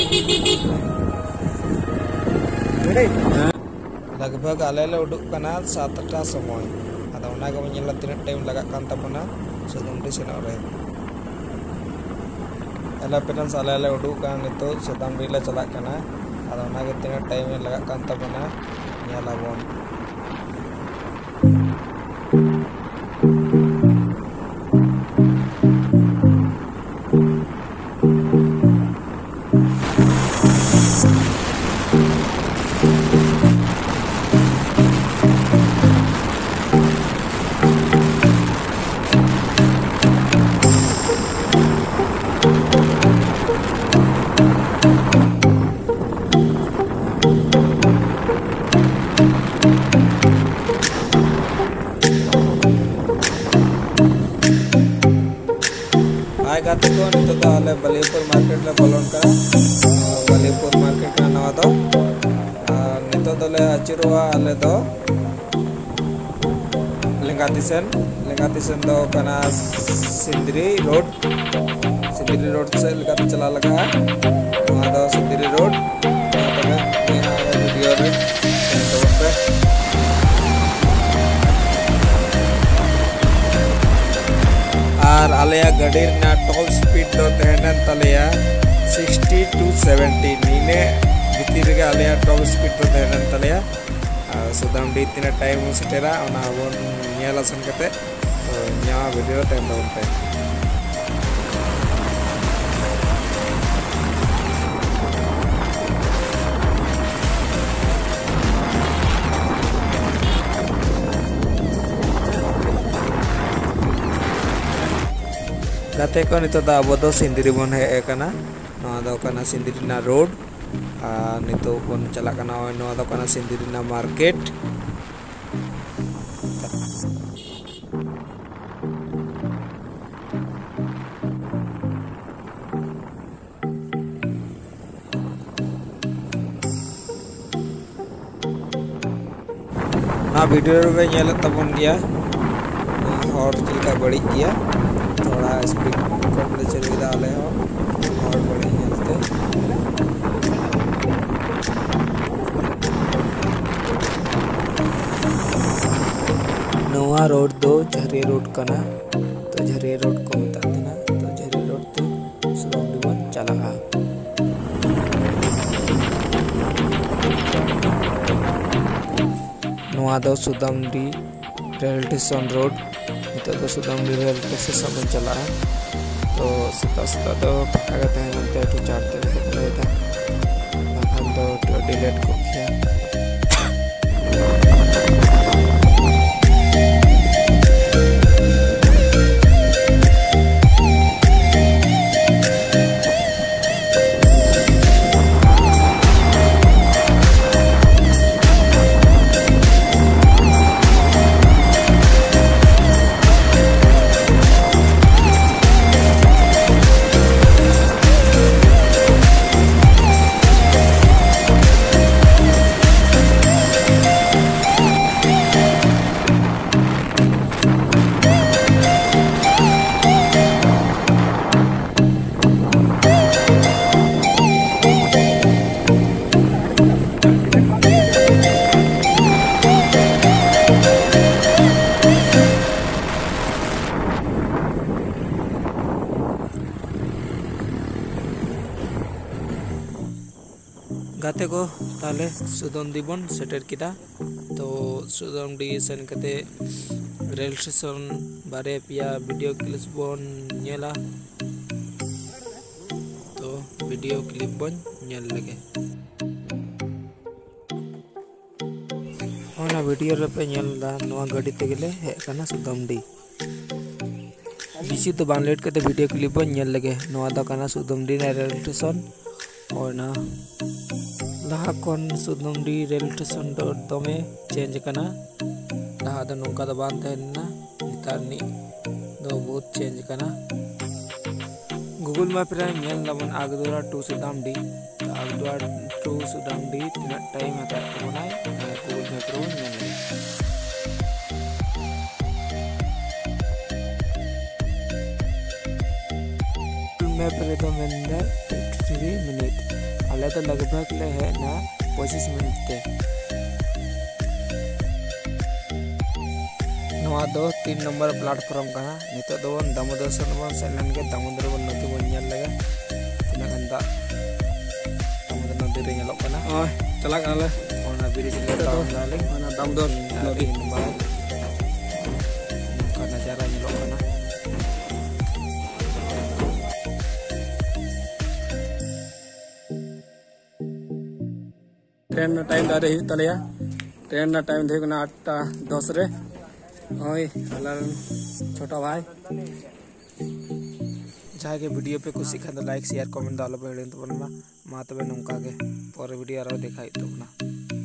लगभग आले उडुक कना 7टा समय आदा ओना गो ñela तीन टाइम लगा कान तबना सुदमडी सेनो रे एला पेरेंट्स आले उडुक कान नितो सुदमडी ले चला कना आदा ओना गे तीन टाइम लगा कान तबना ñela बोन गाते को नितो तो आले बलीपुर मार्केट ले बोलोन करा बलीपुर मार्केट का नवा दो नितो तो ले अचिरुआ आले दो लेंगातिसन दो कना सिंदरी रोड से लेकर चला लगा वहाँ दो सिंदरी रोड यहाँ वीडियो में पे और आलिया गाड़ी ना टॉल स्पीड दो तहनन तलिया 60 to 70 नीने भीतर के आलिया टॉल स्पीड दो तहनन तलिया सुदामडी तीन टाइम सेटेरा ओना बोन ñela सन कते तो न्या वीडियो तहन दोनते गाते को नितो दा अब दो सिंदरी बन हे कना नवा दो कना सिंदरी ना रोड नितो बन चला कना नवा दो कना सिंदरी ना मार्केट ना वीडियो रे ñela tabon gya और चिलका बड़ी गया थोड़ा स्पीड कम ले चले डाले हो और बड़ी चलते नवा रोड दो झरे रोड कना तो झरे रोड को बता देना तो झरे रोड तो सुदमडी चला नवा दो सुदमडी रेल स्टेशन रोड तो सुदमडी रेल स्टेशन बन चला तो सीता तो फटा गए हैं तो चारते रहे था तो डिलीट को किया गाते को ताले सुदमडी बन सेटर किदा तो सुदमडी सेन कते रेल स्टेशन बारे पिया वीडियो क्लिप बन ñela तो वीडियो क्लिप बन ñel लगे ओना वीडियो रे पे ñel दा नवा गाड़ी ते गेले हे कना सुदमडी बिसी तो बान लेट कते वीडियो क्लिप बन ñel लगे नवा दा कना सुदमडी रेल स्टेशन और ना लहा कौन सुदमडी रेल स्टेशन दमे चेंज कना लहा दा नोंका दा बान तहना नितार नि दो बहुत चेंज कना गूगल मैप रे ñel लबन आगदुरा टू सुदमडी आगदुरा टू सुदमडी तीना टाइम आता बनाय गूगल मैप रो ñel मैप रे दो मेंदा 53 मिनट आले तो लगभग ले है ना 25 मिनट ते नवा दो 3 नंबर प्लेटफॉर्म का नितो दो दामोदर सोन सेलन के दामोदर बन नदी बन ñal लगे तिना गंदा दामोदर नदी रे ñalok kana चला काले ona biri sini tahun lalu mana Damodar nadi nembal karena cara ñalok kana train time दारे हित तलेया ट्रेन टाइम थे 8:10 रे ओय हलार छोटा भाई जहाँ के वीडियो पे कुछ सीखा तो लाइक शेयर कमेंट दालो पे तो बनवा मा तबे नंका के पर वीडियो आरो दिखाई तो ना।